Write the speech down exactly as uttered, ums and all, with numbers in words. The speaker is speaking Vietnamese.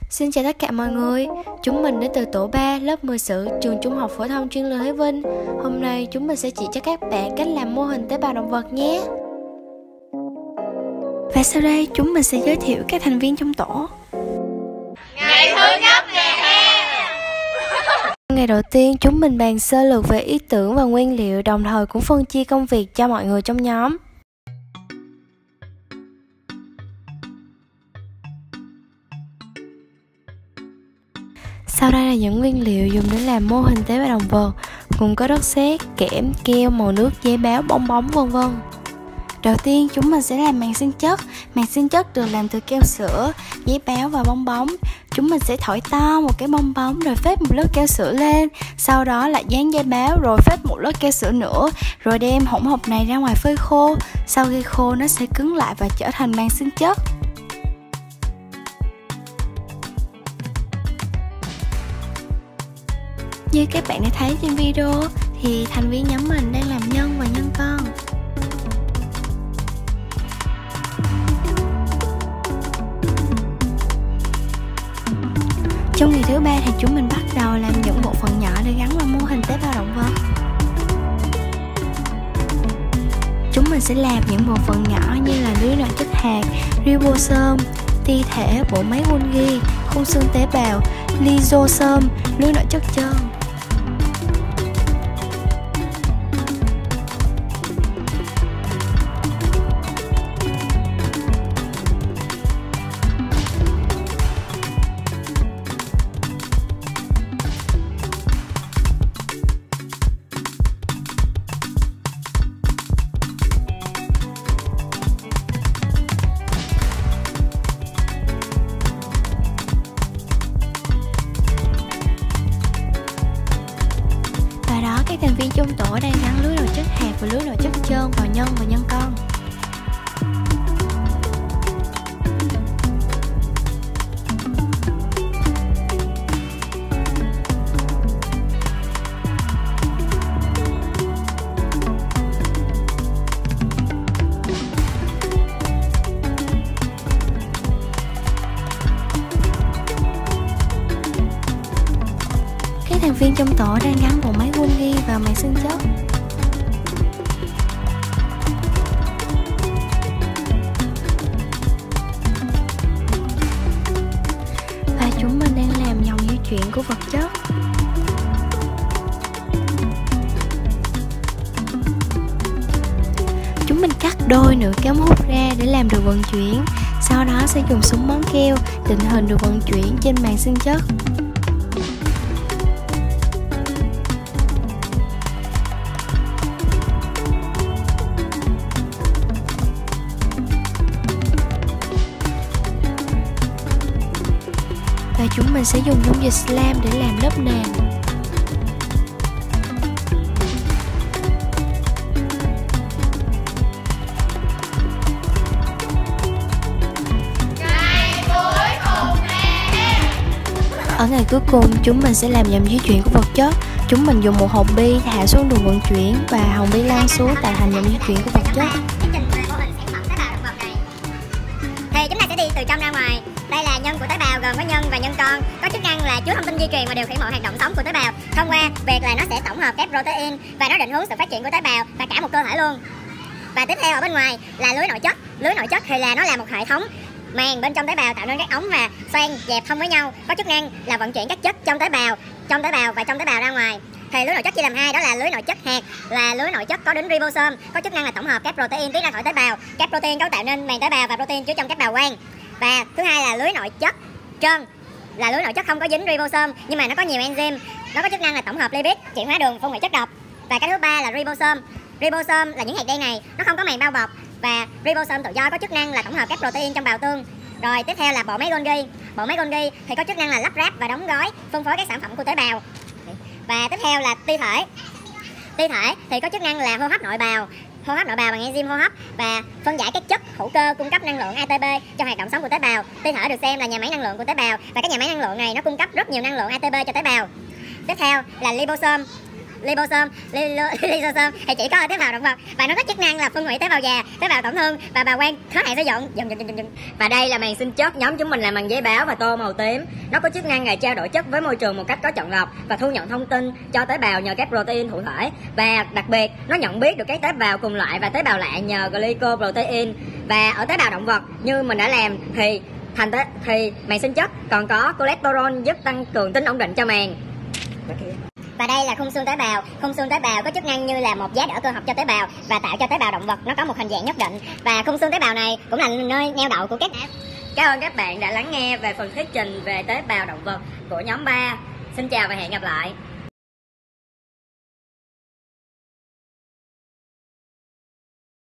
Xin chào tất cả mọi người, chúng mình đến từ tổ ba, lớp mười sử, trường trung học phổ thông chuyên Lê Thái Vinh. Hôm nay chúng mình sẽ chỉ cho các bạn cách làm mô hình tế bào động vật nhé. Và sau đây chúng mình sẽ giới thiệu các thành viên trong tổ. Ngày thứ nhất ngày hè. Ngày đầu tiên chúng mình bàn sơ lược về ý tưởng và nguyên liệu, đồng thời cũng phân chia công việc cho mọi người trong nhóm. Sau đây là những nguyên liệu dùng để làm mô hình tế bào động vật, gồm có đất sét, kẽm, keo, màu nước, giấy báo, bong bóng, vân vân. Đầu tiên chúng mình sẽ làm màng sinh chất. Màng sinh chất được làm từ keo sữa, giấy báo và bong bóng. Chúng mình sẽ thổi to một cái bong bóng rồi phết một lớp keo sữa lên, sau đó lại dán giấy báo rồi phết một lớp keo sữa nữa, rồi đem hỗn hợp này ra ngoài phơi khô. Sau khi khô nó sẽ cứng lại và trở thành màng sinh chất. Như các bạn đã thấy trên video thì thành viên nhóm mình đang làm nhân và nhân con. Trong ngày thứ ba thì chúng mình bắt đầu làm những bộ phận nhỏ để gắn vào mô hình tế bào động vật. Chúng mình sẽ làm những bộ phận nhỏ như là lưới nội chất hạt, ribosome, ti thể, bộ máy Golgi, khung xương tế bào, lysosome, lưới nội chất trơn. Các thành viên trong tổ đang gắn lưới nội chất hạt và lưới nội chất trơn vào nhân và nhân con. Các thành viên trong tổ đang gắn bộ máy Golgi vào màng sinh chất. Và chúng mình đang làm dòng di chuyển của vật chất. Chúng mình cắt đôi nửa cái ống hút ra để làm được vận chuyển. Sau đó sẽ dùng súng bóng keo định hình được vận chuyển trên màng sinh chất. Và chúng mình sẽ dùng dung dịch slime để làm lớp nền. Ở ngày cuối cùng chúng mình sẽ làm dòng di chuyển của vật chất. Chúng mình dùng một hộp bi thả xuống đường vận chuyển và hồng bi lan xuống tạo thành dòng di chuyển của vật chất. Thì chúng ta sẽ đi từ trong ra ngoài. Đây là nhân của tế bào gồm có nhân và nhân con, có chức năng là chứa thông tin di truyền và điều khiển mọi hoạt động sống của tế bào thông qua việc là nó sẽ tổng hợp các protein và nó định hướng sự phát triển của tế bào và cả một cơ thể luôn. Và tiếp theo ở bên ngoài là lưới nội chất. Lưới nội chất thì là nó là một hệ thống màng bên trong tế bào tạo nên các ống và xoang dẹp thông với nhau, có chức năng là vận chuyển các chất trong tế bào, trong tế bào và trong tế bào ra ngoài. Thì lưới nội chất chia làm hai, đó là lưới nội chất hạt, là lưới nội chất có đến ribosome, có chức năng là tổng hợp các protein tiết ra khỏi tế bào, các protein cấu tạo nên màng tế bào và protein chứa trong các bào quang. Và thứ hai là lưới nội chất trơn, là lưới nội chất không có dính ribosome nhưng mà nó có nhiều enzyme, nó có chức năng là tổng hợp lipid, chuyển hóa đường, phân hủy chất độc. Và cái thứ ba là ribosome. Ribosome là những hạt đen này, nó không có màng bao bọc và ribosome tự do có chức năng là tổng hợp các protein trong bào tương. Rồi tiếp theo là bộ máy Golgi. Bộ máy Golgi thì có chức năng là lắp ráp và đóng gói, phân phối các sản phẩm của tế bào. Và tiếp theo là ti thể. Ti thể thì có chức năng là hô hấp nội bào, hô hấp nội bào bằng enzyme hô hấp và phân giải các chất hữu cơ cung cấp năng lượng a tê pê cho hoạt động sống của tế bào. Ti thể được xem là nhà máy năng lượng của tế bào và các nhà máy năng lượng này nó cung cấp rất nhiều năng lượng a tê pê cho tế bào. Tiếp theo là liposome. liposome, lysosome thì chỉ có ở tế bào động vật và nó có chức năng là phân hủy tế bào già, tế bào tổn thương và bào quang hết hạn sử dụng. Dừng, dừng, dừng, dừng. Và đây là màng sinh chất, nhóm chúng mình làm bằng giấy báo và tô màu tím. Nó có chức năng là trao đổi chất với môi trường một cách có chọn lọc và thu nhận thông tin cho tế bào nhờ các protein thụ thể. Và đặc biệt nó nhận biết được các tế bào cùng loại và tế bào lạ nhờ glycoprotein. Và ở tế bào động vật như mình đã làm thì thành tế thì màng sinh chất còn có cholesterol giúp tăng cường tính ổn định cho màng. Và đây là khung xương tế bào. Khung xương tế bào có chức năng như là một giá đỡ cơ học cho tế bào và tạo cho tế bào động vật nó có một hình dạng nhất định. Và khung xương tế bào này cũng là nơi neo đậu của các nếp. Cảm ơn các bạn đã lắng nghe về phần thuyết trình về tế bào động vật của nhóm ba. Xin chào và hẹn gặp lại.